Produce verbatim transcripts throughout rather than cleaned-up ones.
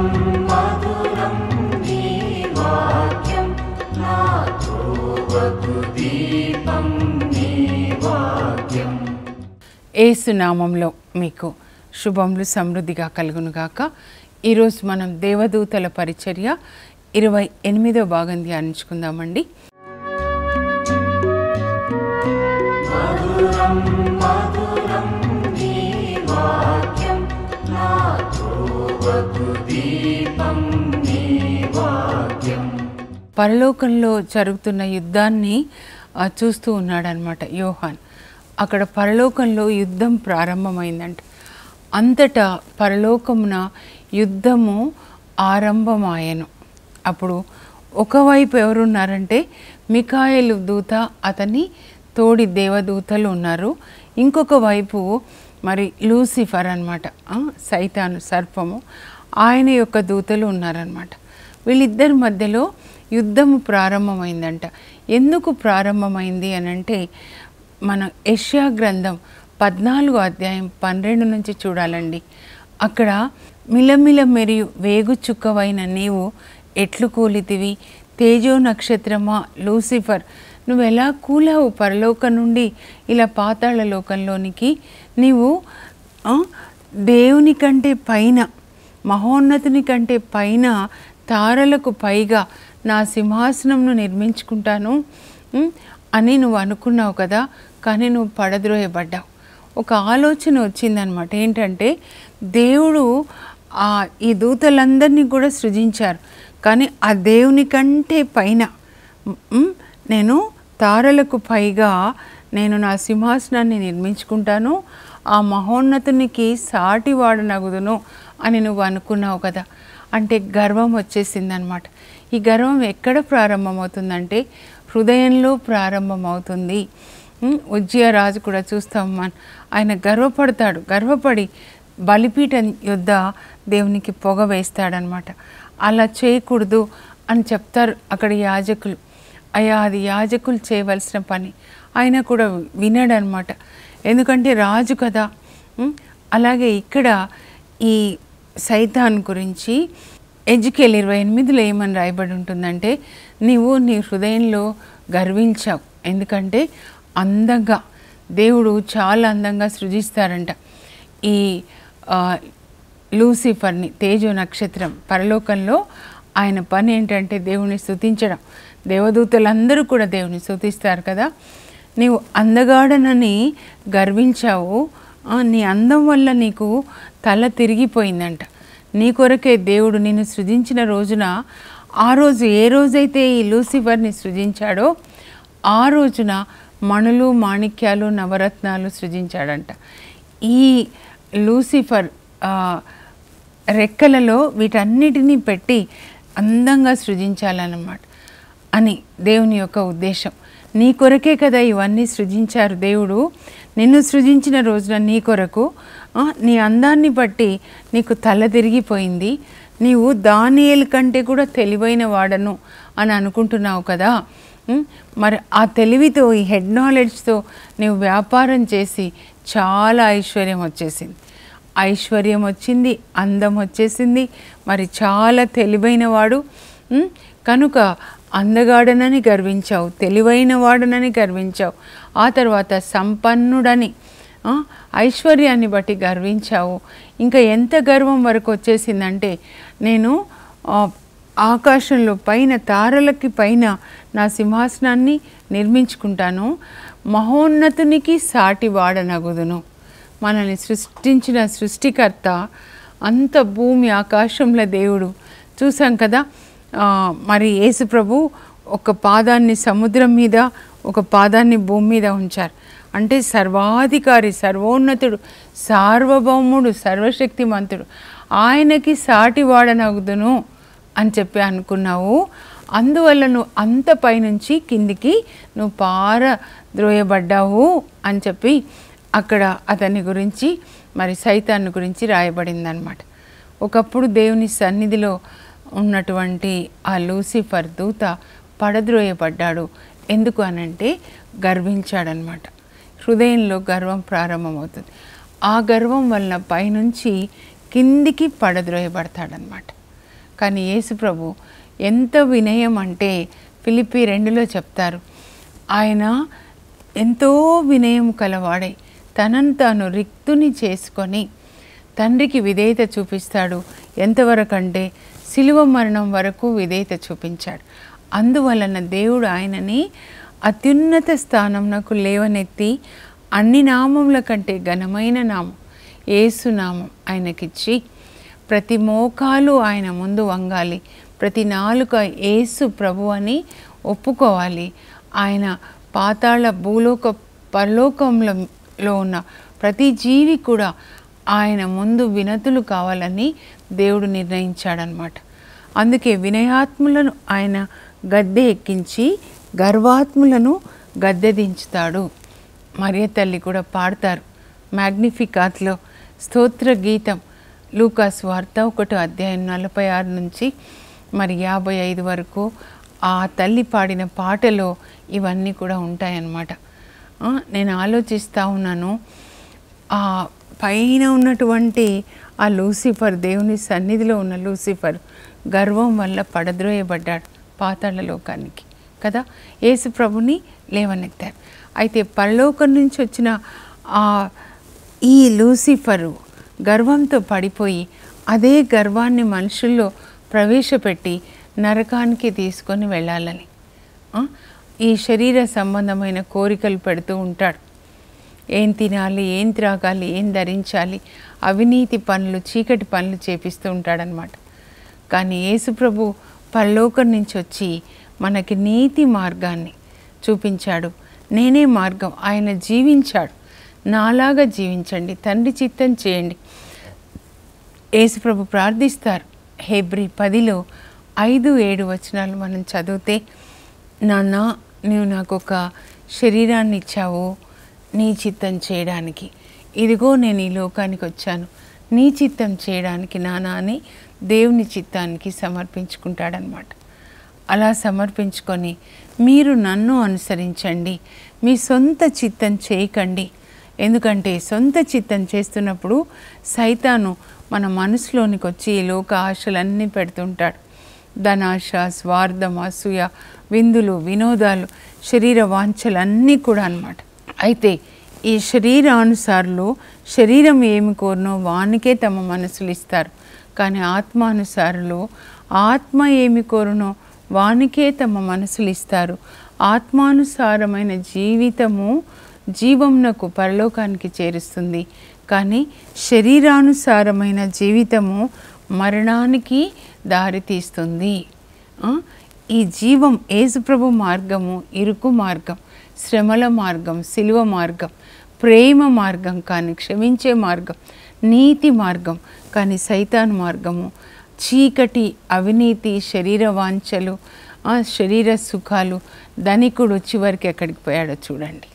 మధురం నీ వాక్యం నాతో వకు దీపం నీ వాక్యం. యేసు నామములో మీకు శుభములు సమృద్ధిగా కలుగునుగాక. ఈరోజు మనం దేవదూతల పరిచర్య ఇరవై ఎనిమిదో భాగం ధ్యానించుకుందామండి. మధురం మధురం నీ వాక్యం నాతో వకు దీపం నీ వాక్యం. పరలోకంలో జరుగుతున్న యుద్ధాన్ని చూస్తూ ఉన్నాడనమాట యోహాన్. అక్కడ పరలోకంలో యుద్ధం ప్రారంభమైందంట. అంతటా పరలోకమున యుద్ధము ఆరంభమాయను. అప్పుడు ఒకవైపు ఎవరున్నారంటే మిఖాయేలు దూత, అతని తోడి దేవదూతలు ఉన్నారు. ఇంకొక వైపు మరి లూసిఫర్ అనమాట, సైతాను సర్పము, ఆయన యొక్క దూతలు ఉన్నారనమాట. వీళ్ళిద్దరి మధ్యలో యుద్ధము ప్రారంభమైందంట. ఎందుకు ప్రారంభమైంది అని అంటే మన యెషయా గ్రంథం పద్నాలుగో అధ్యాయం పన్నెండు నుంచి చూడాలండి. అక్కడ మిలమిల మెరియు వేగు చుక్కవైన నీవు ఎట్లు కూలితివి, తేజో నక్షత్రమా లూసిఫర్, నువ్వు ఎలా కూలావు పరలోకం నుండి ఇలా పాతాళ లోకంలోనికి. నీవు దేవుని కంటే పైన, మహోన్నతుని కంటే పైన తారలకు పైగా నా సింహాసనంను నిర్మించుకుంటాను అని నువ్వు అనుకున్నావు కదా, కానీ నువ్వు పడద్రోయబడ్డావు. ఒక ఆలోచన వచ్చిందనమాట. ఏంటంటే దేవుడు ఈ దూతలందరినీ కూడా సృజించారు, కానీ ఆ దేవుని కంటే పైన నేను తారలకు పైగా నేను నా సింహాసనాన్ని నిర్మించుకుంటాను, ఆ మహోన్నతునికి సాటి వాడనగుదును అని నువ్వు అనుకున్నావు కదా. అంటే గర్వం వచ్చేసిందనమాట. ఈ గర్వం ఎక్కడ ప్రారంభమవుతుందంటే హృదయంలో ప్రారంభమవుతుంది. ఉజ్జియా రాజు కూడా చూస్తాం మన, ఆయన గర్వపడతాడు. గర్వపడి బలిపీఠం యొద్ద దేవునికి పొగ వేస్తాడనమాట. అలా చేయకూడదు అని చెప్తారు అక్కడ యాజకులు. అయ్యా అది యాజకులు చేయవలసిన పని. ఆయన కూడా వినడనమాట, ఎందుకంటే రాజు కదా. అలాగే ఇక్కడ ఈ సైతాన్ గురించి ఎజెకియెల్ ఇరవై ఎనిమిదిలో ఏమని రాయబడి ఉంటుందంటే, నీవు నీ హృదయంలో గర్వించావు. ఎందుకంటే అందంగా దేవుడు చాలా అందంగా సృజిస్తారంట ఈ లూసిఫర్ని, తేజో నక్షత్రం. పరలోకంలో ఆయన పని ఏంటంటే దేవుని స్తుతించడం. దేవదూతలందరూ కూడా దేవుని స్తుతిస్తారు కదా. నీవు అందగాడనని గర్వించావు, నీ అందం వల్ల నీకు తల తిరిగిపోయిందంట. నీ కొరకే దేవుడు నిన్ను సృజించిన రోజున, ఆ రోజు ఏ రోజైతే ఈ లూసిఫర్ని సృజించాడో ఆ రోజున మణులు, మాణిక్యాలు, నవరత్నాలు సృజించాడంట. ఈ లూసిఫర్ రెక్కలలో వీటన్నిటినీ పెట్టి అందంగా సృజించాలన్నమాట అని దేవుని యొక్క ఉద్దేశం. నీ కొరకే కదా ఇవన్నీ సృజించారు దేవుడు. నిన్ను సృజించిన రోజున నీ కొరకు, నీ అందాన్ని బట్టి నీకు తల తిరిగిపోయింది. నీవు దానియేలు కంటే కూడా తెలివైన వాడను అని అనుకుంటున్నావు కదా. మరి ఆ తెలివితో, ఈ హెడ్ నాలెడ్జ్తో నీవు వ్యాపారం చేసి చాలా ఐశ్వర్యం వచ్చేసింది. ఐశ్వర్యం వచ్చింది, అందం వచ్చేసింది, మరి చాలా తెలివైన వాడు కనుక అందగాడనని గర్వించావు, తెలివైన వాడనని గర్వించావు. ఆ తర్వాత సంపన్నుడని, ఐశ్వర్యాన్ని బట్టి గర్వించావు. ఇంకా ఎంత గర్వం వరకు వచ్చేసిందంటే, నేను ఆకాశంలో పైన తారలకి పైన నా సింహాసనాన్ని నిర్మించుకుంటాను, మహోన్నతునికి సాటి వాడనగుదును. మనల్ని సృష్టించిన సృష్టికర్త, అంత భూమి ఆకాశంలో దేవుడు చూసాం కదా. మరి యేసు ప్రభు ఒక పాదాన్ని సముద్రం మీద, ఒక పాదాన్ని భూమి మీద ఉంచారు. అంటే సర్వాధికారి, సర్వోన్నతుడు, సార్వభౌముడు, సర్వశక్తిమంతుడు, ఆయనకి సాటి వాడనగుదును అని చెప్పి అనుకున్నావు. అందువల్ల నువ్వు అంత పైనుంచి కిందికి నువ్వు పార ద్రోయబడ్డావు అని చెప్పి అక్కడ అతని గురించి, మరి సైతాన్ని గురించి రాయబడిందనమాట. ఒకప్పుడు దేవుని సన్నిధిలో ఉన్నటువంటి ఆ లూసిఫర్ దూత పడద్రోయబడ్డాడు. ఎందుకు అనంటే గర్వించాడనమాట. హృదయంలో గర్వం ప్రారంభమవుతుంది. ఆ గర్వం వలన పైనుంచి కిందికి పడద్రోయబడతాడనమాట. కానీ యేసు ప్రభు ఎంత వినయం అంటే ఫిలిప్పీ రెండులో చెప్తారు, ఆయన ఎంతో వినయం కలవాడై తనను తాను రిక్తుని చేసుకొని తండ్రికి విధేయత చూపిస్తాడు. ఎంతవరకంటే శిలువ మరణం వరకు విధేయత చూపించాడు. అందువలన దేవుడు ఆయనని అత్యున్నత స్థానంనకు లేవనెత్తి అన్ని నామముల కంటే ఘనమైన నామం యేసు నామం ఆయనకిచ్చి ప్రతి మోకాలు ఆయన ముందు వంగాలి, ప్రతి నాలుక యేసు ప్రభు అని ఒప్పుకోవాలి. ఆయన పాతాళ భూలోక పరలోకంలో ఉన్న ప్రతి జీవి కూడా ఆయన ముందు వినతులు కావాలని దేవుడు నిర్ణయించాడనమాట. అందుకే వినయాత్ములను ఆయన గద్దె ఎక్కించి గర్వాత్ములను గద్దె దించుతాడు. మరియ తల్లి కూడా పాడతారు మ్యాగ్నిఫికాత్లో స్తోత్ర గీతం, లూకాస్ వార్త ఒకటో అధ్యాయం నలభై ఆరు నుంచి మరి యాభై ఐదు వరకు ఆ తల్లి పాడిన పాటలో ఇవన్నీ కూడా ఉంటాయన్నమాట. నేను ఆలోచిస్తూ ఉన్నాను, ఆ పైన ఉన్నటువంటి ఆ లూసిఫర్, దేవుని సన్నిధిలో ఉన్న లూసిఫర్ గర్వం వల్ల పడద్రోయబడ్డాడు పాతాళ లోకానికి కదా, యేసు ప్రభుని లేవనెత్తారు. అయితే పరలోకం నుంచి వచ్చిన ఆ ఈ లూసిఫరు గర్వంతో పడిపోయి అదే గర్వాన్ని మనుషుల్లో ప్రవేశపెట్టి నరకానికి తీసుకొని వెళ్ళాలని ఈ శరీర సంబంధమైన కోరికలు పెడుతూ ఉంటాడు. ఏం తినాలి, ఏం త్రాగాలి, ఏం ధరించాలి, అవినీతి పనులు, చీకటి పనులు చేపిస్తూ ఉంటాడనమాట. కానీ యేసుప్రభు పరలోకం నుంచి వచ్చి మనకి నీతి మార్గాన్ని చూపించాడు. నేనే మార్గం, ఆయన జీవించాడు. నాలాగా జీవించండి, తండ్రి చిత్తం చేయండి. యేసుప్రభు ప్రార్థిస్తారు. హెబ్రీ పదిలో ఐదు ఏడు వచనాలు మనం చదివితే, నాన్న నీవు నాకు ఒక శరీరాన్ని ఇచ్చావు నీ చిత్తం చేయడానికి, ఇదిగో నేను ఈ లోకానికి వచ్చాను నీ చిత్తం చేయడానికి నాన్న అని దేవుని చిత్తానికి సమర్పించుకుంటాడనమాట. అలా సమర్పించుకొని మీరు నన్ను అనుసరించండి, మీ సొంత చిత్తం చేయకండి. ఎందుకంటే సొంత చిత్తం చేస్తున్నప్పుడు సైతాను మన మనసులోనికి వచ్చి ఈ లోక ఆశలన్నీ పెడుతుంటాడు. ధనాశ, స్వార్థం, అసూయ, విందులు, వినోదాలు, శరీర వాంఛలన్నీ కూడా అన్నమాట. అయితే ఈ శరీరానుసారులు శరీరం ఏమి కోరునో వానికే తమ మనసులు ఇస్తారు. కానీ ఆత్మానుసారులు ఆత్మ ఏమి కోరునో వానికే తమ మనసులు ఇస్తారు. ఆత్మానుసారమైన జీవితము జీవమునకు పరలోకానికి చేరుస్తుంది. కానీ శరీరానుసారమైన జీవితము మరణానికి దారితీస్తుంది. ఈ జీవం యేసుప్రభు మార్గము ఇరుకు మార్గం, శ్రమల మార్గం, సిలువ మార్గం, ప్రేమ మార్గం కానీ క్షమించే మార్గం, నీతి మార్గం కానీ సైతాన్ మార్గము, చీకటి, అవినీతి, శరీర వాంఛలు, శరీర సుఖాలు. ధనికుడు చివరికి ఎక్కడికి పోయాడో చూడండి.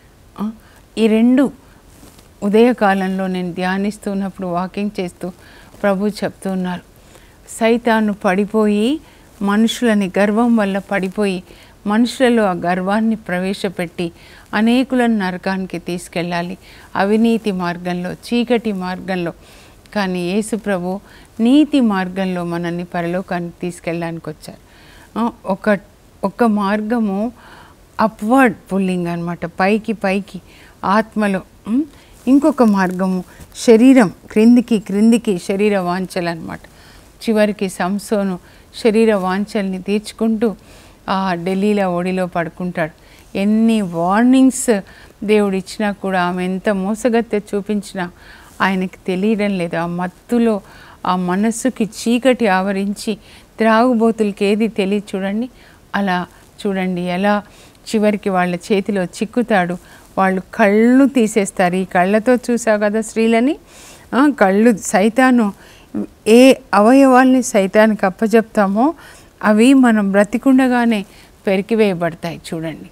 ఈ రెండు ఉదయకాలంలో నేను ధ్యానిస్తున్నప్పుడు వాకింగ్ చేస్తూ ప్రభు చెప్తున్నారు. సైతాను పడిపోయి మనుషులని గర్వం వల్ల పడిపోయి మనుషులలో ఆ గర్వాన్ని ప్రవేశపెట్టి అనేకులను నరకానికి తీసుకెళ్ళాలి, అవినీతి మార్గంలో, చీకటి మార్గంలో. కానీ యేసు ప్రభు నీతి మార్గంలో మనల్ని పరలోకానికి తీసుకెళ్ళడానికి వచ్చారు. ఒక ఒక మార్గము అప్వర్డ్ పుల్లింగ్ అనమాట, పైకి పైకి ఆత్మలో. ఇంకొక మార్గము శరీరం క్రిందికి క్రిందికి శరీర వాంఛలు అనమాట. చివరికి సంసోను శరీర వాంఛల్ని తీర్చుకుంటూ ఆ ఢిల్లీలో ఒడిలో పడుకుంటాడు. ఎన్ని వార్నింగ్స్ దేవుడు ఇచ్చినా కూడా ఆమె ఎంత మోసగత్తె చూపించినా ఆయనకి తెలియడం లేదు. ఆ మత్తులో ఆ మనస్సుకి చీకటి ఆవరించి త్రాగుబోతులకి ఏది తెలియదు చూడండి. అలా చూడండి ఎలా చివరికి వాళ్ళ చేతిలో చిక్కుతాడు. వాళ్ళు కళ్ళు తీసేస్తారు. ఈ కళ్ళతో చూసావు కదా స్త్రీలని, కళ్ళు సైతాను ఏ అవయవాల్ని సైతానికి అప్పచెప్తామో అవి మనం బ్రతికుండగానే పెరికివేయబడతాయి చూడండి.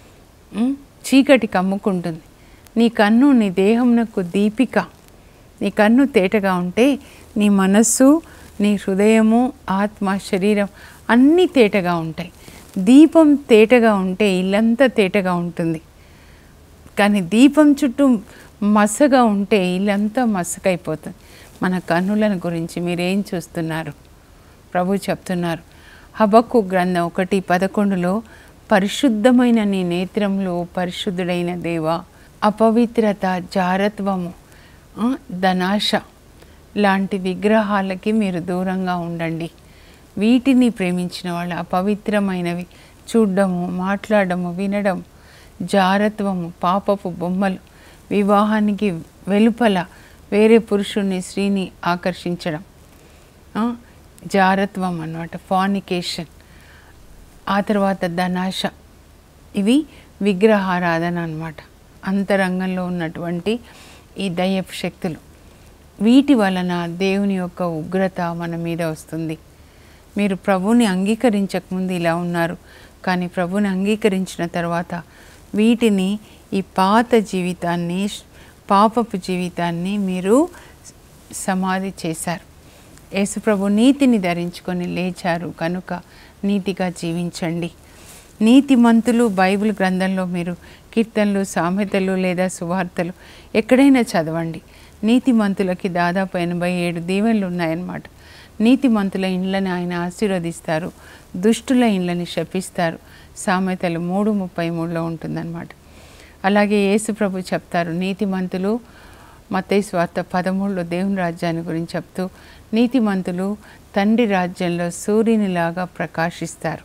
చీకటి కమ్ముకుంటుంది. నీ కన్ను నీ దేహంనకు దీపిక. నీ కన్ను తేటగా ఉంటే నీ మనస్సు, నీ హృదయము, ఆత్మ, శరీరం అన్నీ తేటగా ఉంటాయి. దీపం తేటగా ఉంటే ఇల్లంతా తేటగా ఉంటుంది. కానీ దీపం చుట్టూ మసగా ఉంటే ఇల్లంతా మసకైపోతుంది. మన కన్నులను గురించి మీరేం చూస్తున్నారు? ప్రభు చెప్తున్నారు. హబక్కు గ్రంథం ఒకటి పదకొండులో పరిశుద్ధమైన నీ నేత్రంలో పరిశుద్ధుడైన దేవా, అపవిత్రత, జారత్వము, ధనాశ లాంటి విగ్రహాలకి మీరు దూరంగా ఉండండి. వీటిని ప్రేమించిన వాళ్ళు అపవిత్రమైనవి చూడడము, మాట్లాడము, వినడం, జారత్వము, పాపపు బొమ్మలు, వివాహానికి వెలుపల వేరే పురుషుణ్ణి స్త్రీని ఆకర్షించడం, జారత్వం అన్నమాట, ఫానికేషన్. ఆ తర్వాత ధనాశ, ఇవి విగ్రహారాధన అన్నమాట. అంతరంగంలో ఉన్నటువంటి ఈ దయ్యపు శక్తులు, వీటి వలన దేవుని యొక్క ఉగ్రత మన మీద వస్తుంది. మీరు ప్రభుని అంగీకరించకముందు ఇలా ఉన్నారు, కానీ ప్రభుని అంగీకరించిన తర్వాత వీటిని, ఈ పాత జీవితాన్ని, పాపపు జీవితాన్ని మీరు సమాధి చేశారు. యేసుప్రభు నీతిని ధరించుకొని లేచారు కనుక నీతిగా జీవించండి. నీతిమంతులు బైబిల్ గ్రంథంలో మీరు కీర్తనలు, సామెతలు లేదా సువార్తలు ఎక్కడైనా చదవండి. నీతిమంతులకి దాదాపు ఎనభై ఏడు దీవెనలు ఉన్నాయన్నమాట. నీతిమంతుల ఇండ్లని ఆయన ఆశీర్వదిస్తారు, దుష్టుల ఇండ్లని శపిస్తారు. సామెతలు మూడు ముప్పై మూడులో ఉంటుందన్నమాట. అలాగే యేసుప్రభు చెప్తారు, నీతిమంతులు మత్తయి సువార్త పదమూడులో దేవుని రాజ్యాన్ని గురించి చెప్తూ, నీతిమంతులు తండ్రి రాజ్యంలో సూర్యునిలాగా ప్రకాశిస్తారు.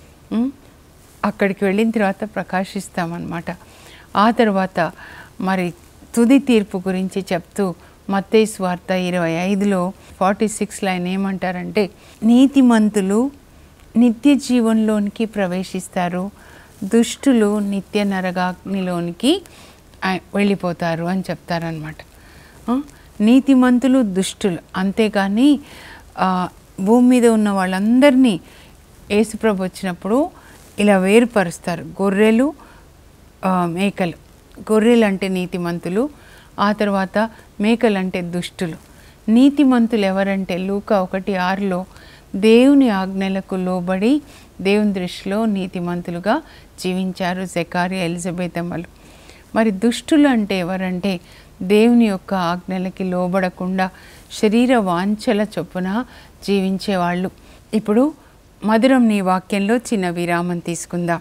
అక్కడికి వెళ్ళిన తర్వాత ప్రకాశిస్తామన్నమాట. ఆ తర్వాత మరి తుది తీర్పు గురించి చెప్తూ మత్తయి సువార్త ఇరవై ఐదులో ఫార్టీ సిక్స్ లైన్ ఏమంటారంటే, నీతిమంతులు నిత్య జీవంలోనికి ప్రవేశిస్తారు, దుష్టులు నిత్య నరకాగ్నిలోనికి వెళ్ళిపోతారు అని చెప్తారనమాట. నీతిమంతులు, దుష్టులు, అంతేగాని భూమి మీద ఉన్న వాళ్ళందరినీ యేసుప్రభు వచ్చినప్పుడు ఇలా వేరుపరుస్తారు. గొర్రెలు, మేకలు. గొర్రెలు అంటే నీతిమంతులు, ఆ తర్వాత మేకలు అంటే దుష్టులు. నీతిమంతులు ఎవరంటే లూకా ఒకటి ఆరులో దేవుని ఆజ్ఞలకు లోబడి దేవుని దృష్టిలో నీతిమంతులుగా జీవించారు జకరియా, ఎలిజబెత్ అమ్మలు. మరి దుష్టులు అంటే ఎవరంటే దేవుని యొక్క ఆజ్ఞలకి లోబడకుండా శరీర వాంఛల చొప్పున జీవించేవాళ్ళు. ఇప్పుడు మధురం నీ వాక్యంలో చిన్న విరామం తీసుకుందాం.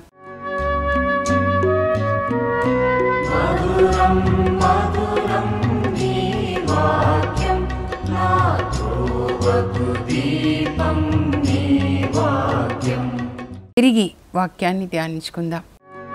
మధురం మధురం నీ వాక్యం, నాతో వకు దీపం నీ వాక్యం. తిరిగి వాక్యాన్ని ధ్యానించుకుందాం.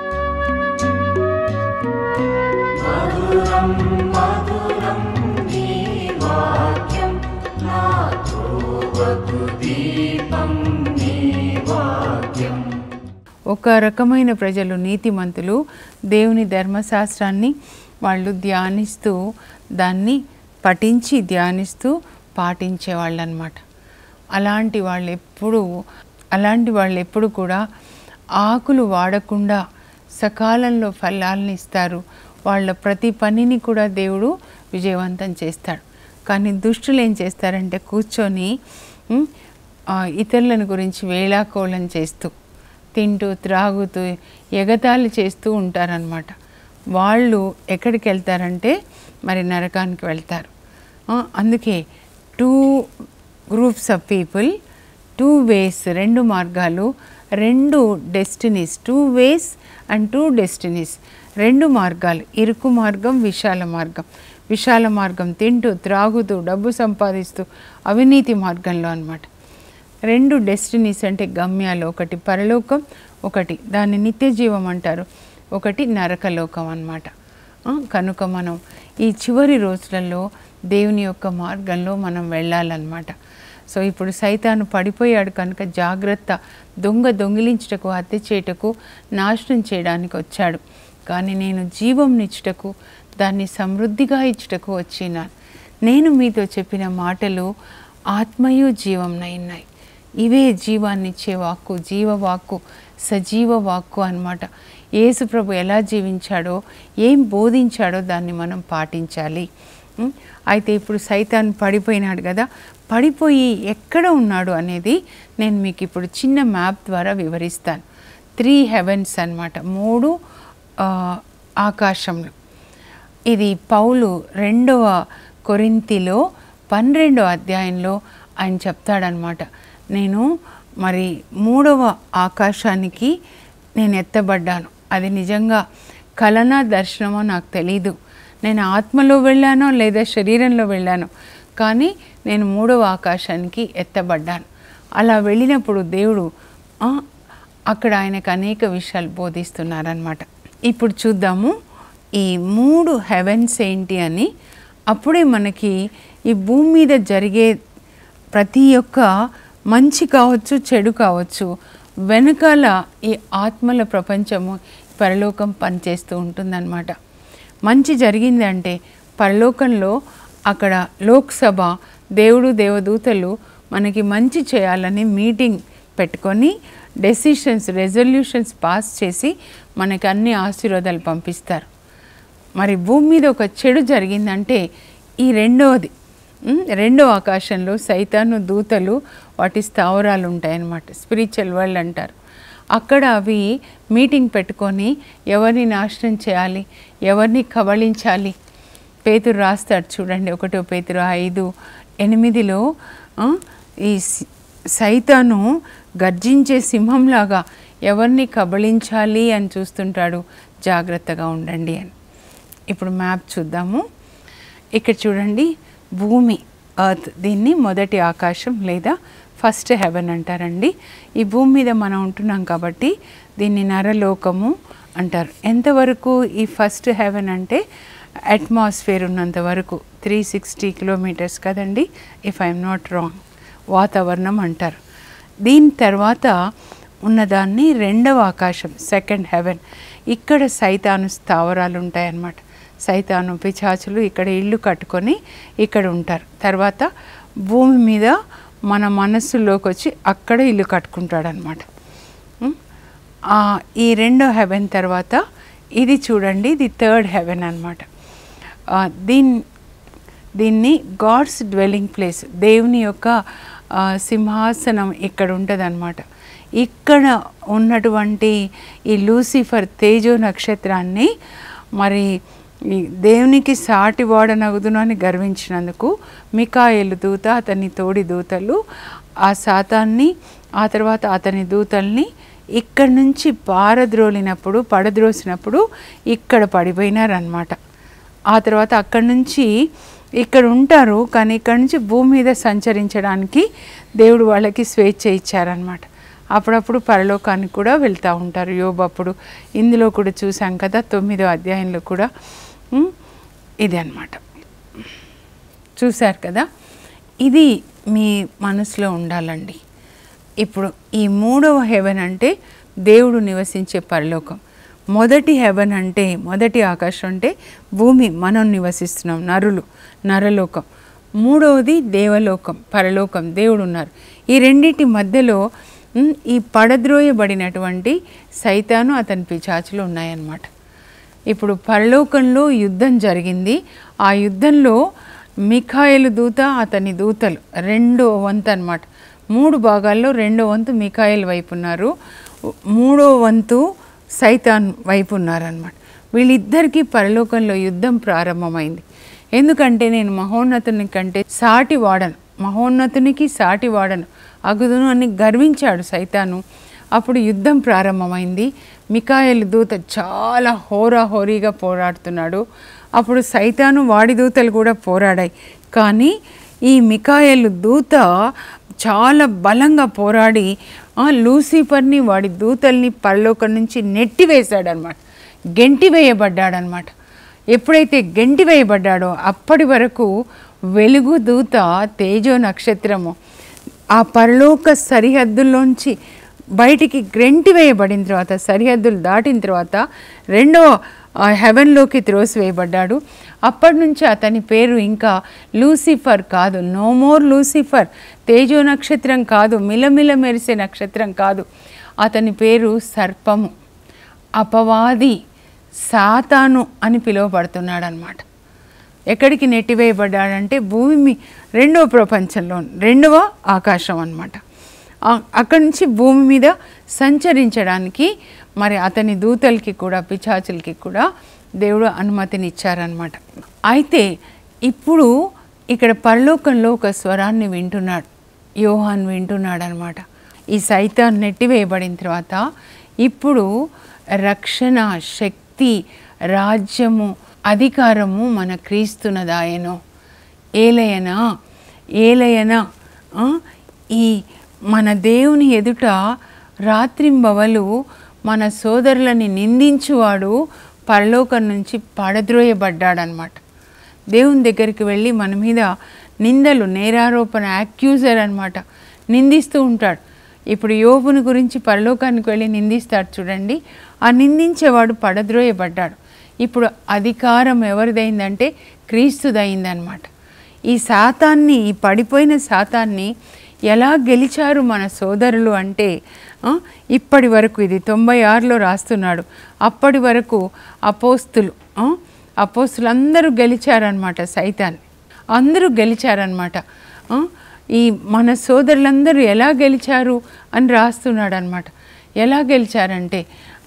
మధురం మధురం నీ వాక్యం, నాతో వకు దీపం నీ వాక్యం. ఒక రకమైన ప్రజలు నీతిమంతులు దేవుని ధర్మశాస్త్రాన్ని వాళ్ళు ధ్యానిస్తూ, దాన్ని పఠించి ధ్యానిస్తూ పాటించేవాళ్ళు అన్నమాట. అలాంటి వాళ్ళు ఎప్పుడు అలాంటి వాళ్ళు ఎప్పుడు కూడా ఆకులు వాడకుండా సకాలంలో ఫలాలను ఇస్తారు. వాళ్ళ ప్రతి పనిని కూడా దేవుడు విజయవంతం చేస్తాడు. కానీ దుష్టులు ఏం చేస్తారంటే కూర్చొని ఇతరులను గురించి వేళాకోళం చేస్తూ, తింటూ, త్రాగుతూ, ఎగతాళి చేస్తూ ఉంటారనమాట. వాళ్ళు ఎక్కడికి వెళ్తారంటే మరి నరకానికి వెళ్తారు. అందుకే two groups of people, two ways, రెండు మార్గాలు, రెండు destinies, two ways and two destinies, రెండు మార్గాలు, ఇరుకు మార్గం, విశాల మార్గం. విశాల మార్గం తింటూ, త్రాగుతూ, డబ్బు సంపాదిస్తూ, అవినీతి మార్గంలో అన్నమాట. రెండు డెస్టినీస్ అంటే గమ్యాలు, ఒకటి పరలోకం, ఒకటి దాన్ని నిత్య జీవం అంటారు, ఒకటి నరకలోకం అన్నమాట. కనుక మనం ఈ చివరి రోజులలో దేవుని యొక్క మార్గంలో మనం వెళ్ళాలన్నమాట. సో ఇప్పుడు సైతాను పడిపోయాడు కనుక జాగ్రత్త. దొంగ దొంగిలించుటకు, హత్య చేయుటకు, నాశనం చేయడానికి వచ్చాడు, కానీ నేను జీవంనిచ్చుటకు, దాన్ని సమృద్ధిగా ఇచ్చుటకు వచ్చినాను. నేను మీతో చెప్పిన మాటలు ఆత్మయు జీవంనైనాయి. ఇవే జీవాన్నిచ్చే వాక్కు, జీవవాక్కు, సజీవ వాక్కు అన్నమాట. యేసు ప్రభు ఎలా జీవించాడో, ఏం బోధించాడో దాన్ని మనం పాటించాలి. అయితే ఇప్పుడు సైతాన్ పడిపోయినాడు కదా, పడిపోయి ఎక్కడ ఉన్నాడు అనేది నేను మీకు ఇప్పుడు చిన్న మ్యాప్ ద్వారా వివరిస్తాను. త్రీ హెవెన్స్ అన్నమాట, మూడు ఆకాశంలో. ఇది పౌలు రెండవ కొరింథీలో పన్నెండవ అధ్యాయంలో ఆయన చెప్తాడనమాట. నేను మరి మూడవ ఆకాశానికి నేను ఎత్తబడ్డాను. అది నిజంగా కలనా దర్శనమో నాకు తెలీదు. నేను ఆత్మలో వెళ్ళానో లేదా శరీరంలో వెళ్ళానో, కానీ నేను మూడవ ఆకాశానికి ఎత్తబడ్డాను. అలా వెళ్ళినప్పుడు దేవుడు అక్కడ ఆయనకు అనేక విషయాలు బోధిస్తున్నారనమాట. ఇప్పుడు చూద్దాము ఈ మూడు హెవెన్స్ ఏంటి అని. అప్పుడే మనకి ఈ భూమి మీద జరిగే ప్రతి ఒక్క మంచి కావచ్చు చెడు కావచ్చు వెనకాల ఈ ఆత్మల ప్రపంచము పరలోకం పనిచేస్తూ ఉంటుందన్నమాట. మంచి జరిగిందంటే పరలోకంలో అక్కడ లోక్సభ దేవుడు దేవదూతలు మనకి మంచి చేయాలని మీటింగ్ పెట్టుకొని డెసిషన్స్ రెజల్యూషన్స్ పాస్ చేసి మనకి అన్ని ఆశీర్వాదాలు పంపిస్తారు. మరి భూమి మీద ఒక చెడు జరిగిందంటే ఈ రెండవది రెండో ఆకాశంలో సైతాను దూతలు వాటి స్థావరాలు ఉంటాయన్నమాట. స్పిరిచువల్ వరల్డ్ అంటారు. అక్కడ అవి మీటింగ్ పెట్టుకొని ఎవరిని నాశనం చేయాలి, ఎవరిని కబళించాలి. పేతురు రాస్తాడు చూడండి, ఒకటో పేతురు ఐదు ఎనిమిదిలో ఈ సైతాను గర్జించే సింహంలాగా ఎవరిని కబళించాలి అని చూస్తుంటాడు, జాగ్రత్తగా ఉండండి అని. ఇప్పుడు మ్యాప్ చూద్దాము. ఇక్కడ చూడండి, భూమి ఎర్త్, దీన్ని మొదటి ఆకాశం లేదా ఫస్ట్ హెవెన్ అంటారండి. ఈ భూమి మీద మనం ఉంటున్నాం కాబట్టి దీన్ని నరలోకము అంటారు. ఎంతవరకు ఈ ఫస్ట్ హెవెన్ అంటే అట్మాస్ఫియర్ ఉన్నంత వరకు త్రీ సిక్స్టీ కిలోమీటర్స్ కదండి, ఇఫ్ ఐఎమ్ నాట్ రాంగ్, వాతావరణం అంటారు. దీని తర్వాత ఉన్నదాన్ని రెండవ ఆకాశం సెకండ్ హెవెన్. ఇక్కడ సైతాను స్థావరాలు ఉంటాయన్నమాట. సైతాను పిశాచులు ఇక్కడ ఇల్లు కట్టుకొని ఇక్కడ ఉంటారు. తర్వాత భూమి మీద మన మనస్సులోకి వచ్చి అక్కడ ఇల్లు కట్టుకుంటాడనమాట. ఈ రెండో హెవెన్ తర్వాత ఇది చూడండి, ఇది థర్డ్ హెవెన్ అనమాట. దీన్ దీన్ని గాడ్స్ డ్వెల్లింగ్ ప్లేస్, దేవుని యొక్క సింహాసనం ఇక్కడ ఉంటుంది అనమాట. ఇక్కడ ఉన్నటువంటి ఈ లూసిఫర్ తేజో నక్షత్రాన్ని మరి దేవునికి సాటి వాడనగుదును అని గర్వించినందుకు మికాయేలు దూత అతని తోడి దూతలు ఆ సాతాన్ని ఆ తర్వాత అతని దూతల్ని ఇక్కడ నుంచి పారద్రోలినప్పుడు పడద్రోసినప్పుడు ఇక్కడ పడిపోయినారనమాట. ఆ తర్వాత అక్కడి నుంచి ఇక్కడ ఉంటారు, కానీ ఇక్కడ నుంచి భూమి మీద సంచరించడానికి దేవుడు వాళ్ళకి స్వేచ్ఛ ఇచ్చారనమాట. అప్పుడప్పుడు పరలోకానికి కూడా వెళ్తూ ఉంటారు. యోబు అప్పుడు ఇందులో కూడా చూసాం కదా, తొమ్మిదో అధ్యాయంలో కూడా ఇది అన్నమాట. చూశారు కదా, ఇది మీ మనసులో ఉండాలండి. ఇప్పుడు ఈ మూడవ హెవెన్ అంటే దేవుడు నివసించే పరలోకం. మొదటి హెవెన్ అంటే మొదటి ఆకాశం అంటే భూమి, మనం నివసిస్తున్నాం, నరులు, నరలోకం. మూడవది దేవలోకం, పరలోకం, దేవుడు ఉన్నారు. ఈ రెండింటి మధ్యలో ఈ పడద్రోయబడినటువంటి సైతాను అతని పిశాచులు ఉన్నాయన్నమాట. ఇప్పుడు పరలోకంలో యుద్ధం జరిగింది. ఆ యుద్ధంలో మిఖాయేలు దూత అతని దూతలు రెండో వంతు అన్నమాట. మూడు భాగాల్లో రెండో వంతు మిఖాయేలు వైపు ఉన్నారు, మూడో వంతు సైతాన్ వైపు ఉన్నారన్నమాట. వీళ్ళిద్దరికీ పరలోకంలో యుద్ధం ప్రారంభమైంది. ఎందుకంటే నేను మహోన్నతుని కంటే సాటి వాడను, మహోన్నతునికి సాటి వాడను అగుదును అని గర్వించాడు సైతాను. అప్పుడు యుద్ధం ప్రారంభమైంది. మిఖాయేలు దూత చాలా హోరాహోరీగా పోరాడుతున్నాడు. అప్పుడు సైతాను వాడి దూతలు కూడా పోరాడాయి. కానీ ఈ మిఖాయేలు దూత చాలా బలంగా పోరాడి లూసిఫర్ని వాడి దూతల్ని పరలోకం నుంచి నెట్టివేశాడనమాట, గెంటివేయబడ్డాడనమాట. ఎప్పుడైతే గెంటివేయబడ్డాడో అప్పటి వరకు వెలుగు దూత తేజో నక్షత్రము ఆ పరలోక సరిహద్దుల్లోంచి బయటికి గ్రెంటి వేయబడిన తర్వాత, సరిహద్దులు దాటిన తర్వాత రెండో హెవెన్లోకి త్రోసివేయబడ్డాడు. అప్పటి నుంచి అతని పేరు ఇంకా లూసిఫర్ కాదు, నో మోర్ లూసిఫర్, తేజో నక్షత్రం కాదు, మిలమిల మెరిసే నక్షత్రం కాదు. అతని పేరు సర్పము, అపవాది, సాతాను అని పిలువబడుతున్నాడు అన్నమాట. ఎక్కడికి నెట్టివేయబడ్డాడంటే భూమి రెండవ ప్రపంచంలో రెండవ ఆకాశం అన్నమాట. అక్కడి నుంచి భూమి మీద సంచరించడానికి మరి అతని దూతలకి కూడా పిశాచులకి కూడా దేవుడు అనుమతిని ఇచ్చారనమాట. అయితే ఇప్పుడు ఇక్కడ పరలోకంలో ఒక స్వరాన్ని వింటున్నాడు. యోహాన్ వింటున్నాడు అనమాట. ఈ సైతాన్ నెట్టివేయబడిన తర్వాత ఇప్పుడు రక్షణ, శక్తి, రాజ్యము, అధికారము మన క్రీస్తునదాయను. ఏలయనా ఏలయనా ఈ మన దేవుని ఎదుట రాత్రింబవలు మన సోదరులని నిందించువాడు పరలోకం నుంచి పడద్రోయబడ్డాడనమాట. దేవుని దగ్గరికి వెళ్ళి మన మీద నిందలు, నేరారోపణ, యాక్యూజర్ అనమాట, నిందిస్తూ ఉంటాడు. ఇప్పుడు యోబుని గురించి పరలోకానికి వెళ్ళి నిందిస్తాడు చూడండి. ఆ నిందించేవాడు పడద్రోయబడ్డాడు. ఇప్పుడు అధికారం ఎవరిదైందంటే క్రీస్తుదైందనమాట. ఈ సాతాన్ని, ఈ పడిపోయిన సాతాన్ని ఎలా గెలిచారు మన సోదరులు అంటే ఇప్పటి వరకు, ఇది తొంభై ఆరులో రాస్తున్నాడు, అప్పటి వరకు అపోస్తులు అపోస్తులు అందరూ గెలిచారనమాట సైతాన్ని, అందరూ గెలిచారనమాట. ఈ మన సోదరులందరూ ఎలా గెలిచారు అని రాస్తున్నాడు అనమాట. ఎలా గెలిచారంటే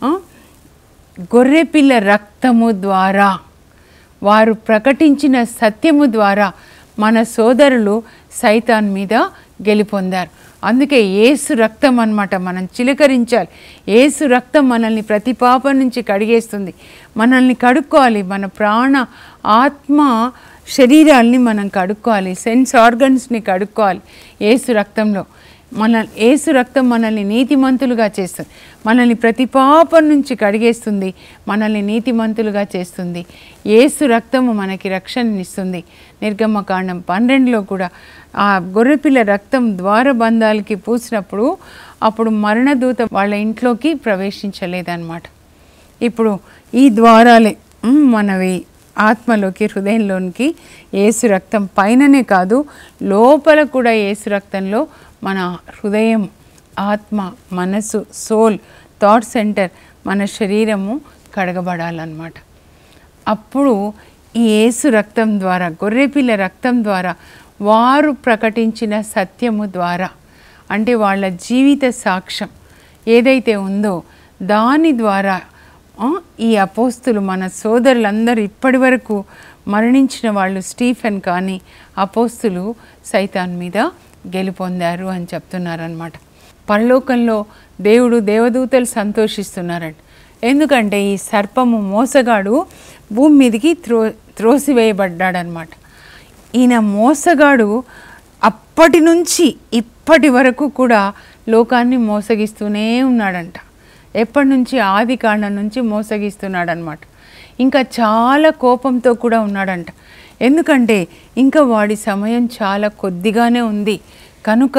గొర్రెపిల్ల రక్తము ద్వారా, వారు ప్రకటించిన సత్యము ద్వారా మన సోదరులు సైతాన్ మీద గెలిపొందారు. అందుకే యేసు రక్తం అన్నమాట మనం చిలకరించాలి. యేసు రక్తం మనల్ని ప్రతి పాపం నుంచి కడిగేస్తుంది. మనల్ని కడుక్కోవాలి, మన ప్రాణ, ఆత్మ, శరీరాల్ని మనం కడుక్కోవాలి, సెన్స్ ఆర్గన్స్ని కడుక్కోవాలి యేసు రక్తంలో. మన యేసు రక్తం మనల్ని నీతిమంతులుగా చేస్తుంది, మనల్ని ప్రతి పాపం నుంచి కడిగేస్తుంది, మనల్ని నీతిమంతులుగా చేస్తుంది. యేసు రక్తము మనకి రక్షణనిస్తుంది. నిర్గమకాండం పన్నెండులో కూడా ఆ గొర్రెపిల్ల రక్తం ద్వారబంధాలకి పూసినప్పుడు అప్పుడు మరణదూత వాళ్ళ ఇంట్లోకి ప్రవేశించలేదన్నమాట. ఇప్పుడు ఈ ద్వారాలే మనవి ఆత్మలోకి, హృదయంలోనికి యేసు రక్తం పైననే కాదు లోపల కూడా యేసు రక్తంలో మన హృదయం, ఆత్మ, మనసు, సోల్, థాట్ సెంటర్, మన శరీరము కడగబడాలన్నమాట. అప్పుడు ఈ యేసు రక్తం ద్వారా, గొర్రెపిల్ల రక్తం ద్వారా, వారు ప్రకటించిన సత్యము ద్వారా, అంటే వాళ్ళ జీవిత సాక్ష్యం ఏదైతే ఉందో దాని ద్వారా ఈ అపోస్తులు, మన సోదరులందరూ ఇప్పటి వరకు మరణించిన వాళ్ళు, స్టీఫెన్ కానీ అపోస్తులు సైతాన్ మీద గెలుపొందారు అని చెప్తున్నారనమాట. పరలోకంలో దేవుడు, దేవదూతలు సంతోషిస్తున్నారంట. ఎందుకంటే ఈ సర్పము, మోసగాడు భూమి మీదకి త్రో త్రోసివేయబడ్డాడనమాట. ఈయన మోసగాడు అప్పటి నుంచి ఇప్పటి వరకు కూడా లోకాన్ని మోసగిస్తూనే ఉన్నాడంట. ఎప్పటి నుంచి? ఆది కాండం నుంచి మోసగిస్తున్నాడు అనమాట. ఇంకా చాలా కోపంతో కూడా ఉన్నాడంట. ఎందుకంటే ఇంకా వాడి సమయం చాలా కొద్దిగానే ఉంది కనుక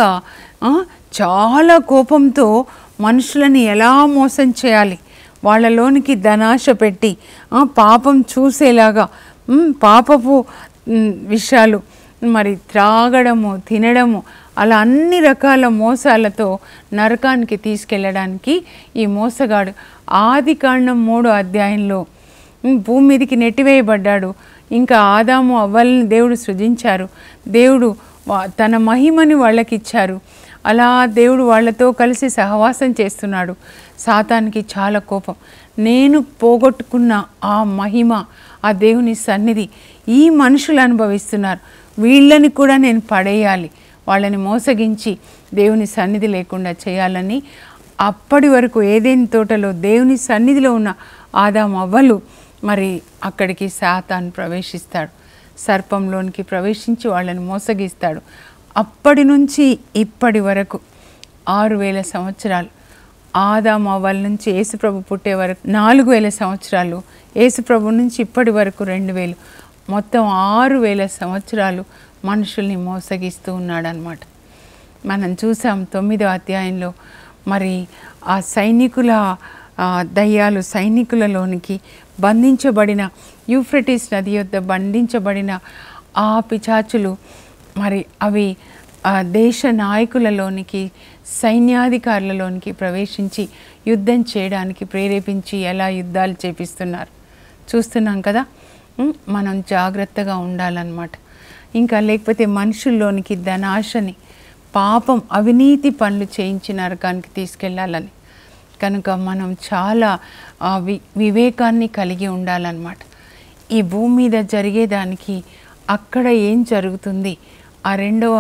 చాలా కోపంతో మనుషులని ఎలా మోసం చేయాలి, వాళ్ళలోనికి ధనాశ పెట్టి పాపం చూసేలాగా, పాపపు విషయాలు, మరి త్రాగడము, తినడము, అలా అన్ని రకాల మోసాలతో నరకానికి తీసుకెళ్ళడానికి ఈ మోసగాడు ఆది కాండం మూడో అధ్యాయంలో భూమి మీదకి నెట్టివేయబడ్డాడు. ఇంకా ఆదాము అవ్వల్ని దేవుడు సృజించారు. దేవుడు తన మహిమని వాళ్ళకి ఇచ్చారు. అలా దేవుడు వాళ్ళతో కలిసి సహవాసం చేస్తున్నాడు. సాతానికి చాలా కోపం. నేను పోగొట్టుకున్న ఆ మహిమ, ఆ దేవుని సన్నిధి ఈ మనుషులు అనుభవిస్తున్నారు, వీళ్ళని కూడా నేను పడేయాలి, వాళ్ళని మోసగించి దేవుని సన్నిధి లేకుండా చేయాలని అప్పటి వరకు ఏదైనా తోటలో దేవుని సన్నిధిలో ఉన్న ఆదాము అవ్వలు మరి అక్కడికి సాతాను ప్రవేశిస్తాడు. సర్పంలోనికి ప్రవేశించి వాళ్ళని మోసగిస్తాడు. అప్పటి నుంచి ఇప్పటి వరకు ఆరు వేల సంవత్సరాలు, ఆదాము అవ్వల నుంచి యేసుప్రభు పుట్టే వరకు నాలుగు వేల సంవత్సరాలు, యేసుప్రభు నుంచి ఇప్పటి వరకు రెండు వేలు, మొత్తం ఆరు వేల సంవత్సరాలు మనుషుల్ని మోసగిస్తూ ఉన్నాడనమాట. మనం చూసాం తొమ్మిదో అధ్యాయంలో మరి ఆ సైనికుల దయ్యాలు సైనికులలోనికి బంధించబడిన, యూఫ్రటీస్ నది యొద్ద బంధించబడిన ఆ పిశాచులు మరి అవి దేశ నాయకులలోనికి, సైన్యాధికారులలోనికి ప్రవేశించి యుద్ధం చేయడానికి ప్రేరేపించి ఎలా యుద్ధాలు చేపిస్తున్నారు చూస్తున్నాం కదా. మనం జాగ్రత్తగా ఉండాలన్నమాట. ఇంకా లేకపోతే మనుషుల్లోనికి ధనాశని, పాపం, అవినీతి పనులు చేయించి నరకానికి తీసుకెళ్ళాలని. కనుక మనం చాలా వి వివేకాన్ని కలిగి ఉండాలన్నమాట. ఈ భూమి మీద జరిగేదానికి అక్కడ ఏం జరుగుతుంది, ఆ రెండవ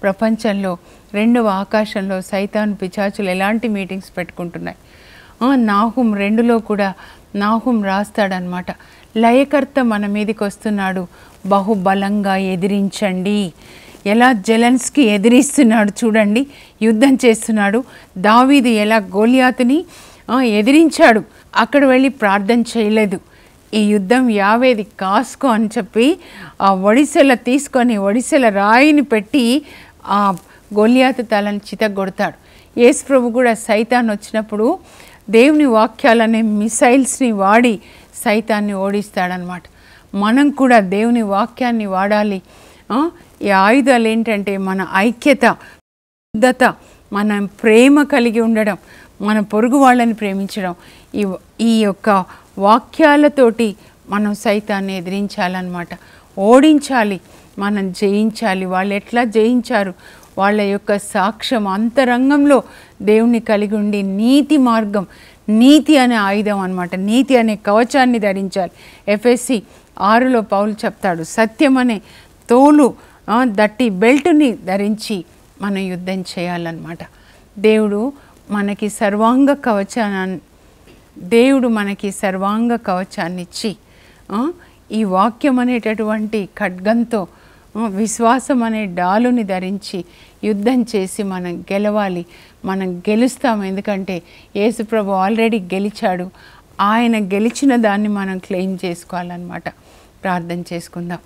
ప్రపంచంలో రెండవ ఆకాశంలో సైతాన్ పిశాచులు ఎలాంటి మీటింగ్స్ పెట్టుకుంటున్నాయి. నాహుం రెండులో కూడా నాహుం రాస్తాడనమాట, లయకర్త మన మీదకి వస్తున్నాడు, బహుబలంగా ఎదిరించండి. ఎలా జెలెన్స్కీ ఎదిరిస్తున్నాడు చూడండి, యుద్ధం చేస్తున్నాడు. దావీదు ఎలా గోలియాతుని ఎదిరించాడు, అక్కడ వెళ్ళి ప్రార్థన చేయలేదు. ఈ యుద్ధం యావేది కాసుకో అని చెప్పి ఆ ఒడిసెల తీసుకొని ఒడిసెల రాయిని పెట్టి ఆ గోలియాతు తలని చితగొడతాడు. యేసు ప్రభు కూడా సైతాన్ వచ్చినప్పుడు దేవుని వాక్యాలనే మిసైల్స్ని వాడి సైతాన్ని ఓడిస్తాడనమాట. మనం కూడా దేవుని వాక్యాన్ని వాడాలి. ఈ ఆయుధాలు ఏంటంటే మన ఐక్యత, శుద్ధత, మన ప్రేమ కలిగి ఉండడం, మన పొరుగు వాళ్ళని ప్రేమించడం. ఈ ఈ యొక్క వాక్యాలతోటి మనం సైతాన్ని ఎదిరించాలన్నమాట, ఓడించాలి, మనం జయించాలి. వాళ్ళు ఎట్లా జయించారు, వాళ్ళ యొక్క సాక్ష్యం అంతరంగంలో దేవుని కలిగి ఉండి నీతి మార్గం, నీతి అనే ఆయుధం అన్నమాట, నీతి అనే కవచాన్ని ధరించాలి. ఎఫ్ఎస్సి ఆరులో పౌలు చెప్తాడు, సత్యం అనే తోలు దట్టి బెల్ట్ని ధరించి మనం యుద్ధం చేయాలన్నమాట. దేవుడు మనకి సర్వాంగ కవచాన్ని దేవుడు మనకి సర్వాంగ కవచాన్ని ఇచ్చి ఈ వాక్యం అనేటటువంటి ఖడ్గంతో విశ్వాసం అనే డాలుని ధరించి యుద్ధం చేసి మనం గెలవాలి. మనం గెలుస్తాం, ఎందుకంటే యేసుప్రభు ఆల్రెడీ గెలిచాడు. ఆయన గెలిచిన దాన్ని మనం క్లెయిమ్ చేసుకోవాలన్నమాట. ప్రార్థన చేసుకుందాం.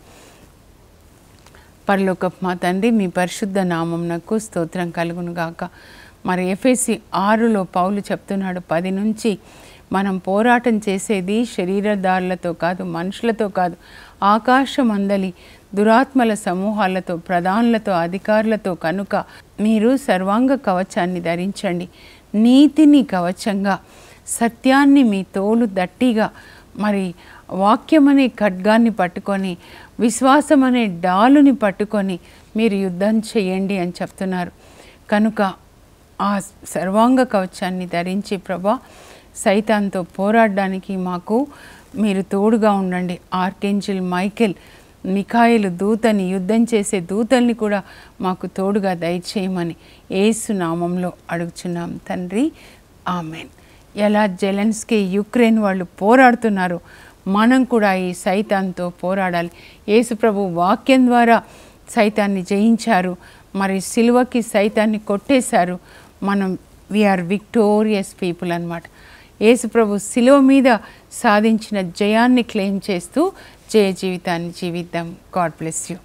పరలోకపు మా తండ్రి, మీ పరిశుద్ధ నామమునకు స్తోత్రం కలుగును గాక. మరి ఎఫెసీ ఆరులో పౌలు చెప్తున్నాడు, పది నుంచి మనం పోరాటం చేసేది శరీరదారులతో కాదు, మనుషులతో కాదు, ఆకాశమందలి దురాత్మల సమూహాలతో, ప్రధానులతో, అధికారులతో. కనుక మీరు సర్వాంగ కవచాన్ని ధరించండి, నీతిని కవచంగా, సత్యాన్ని మీ తోలు దట్టిగా, మరి వాక్యం అనే ఖడ్గాన్ని పట్టుకొని, విశ్వాసం అనే డాలుని పట్టుకొని మీరు యుద్ధం చేయండి అని చెప్తున్నారు. కనుక ఆ సర్వాంగ కవచాన్ని ధరించి ప్రభా సైతాన్తో పోరాడడానికి మాకు మీరు తోడుగా ఉండండి. ఆర్కేంజిల్ మైకేల్, మిఖాయిలు దూతని, యుద్ధం చేసే దూతల్ని కూడా మాకు తోడుగా దయచేయమని యేసు నామంలో అడుగుచున్నాం తండ్రి, ఆమెన్. ఎలా జెలెన్స్కీ యుక్రెయిన్ వాళ్ళు పోరాడుతున్నారు, మనం కూడా ఈ సైతాన్తో పోరాడాలి. యేసు ప్రభు వాక్యం ద్వారా సైతాన్ని జయించారు, మరి సిలువకి సైతాన్ని కొట్టేశారు. మనం వీఆర్ విక్టోరియస్ పీపుల్ అన్నమాట. యేసు ప్రభు సిలువ మీద సాధించిన జయాన్ని క్లెయిమ్ చేస్తూ జయ జీవితాన్ని జీవిద్దాం. God bless you.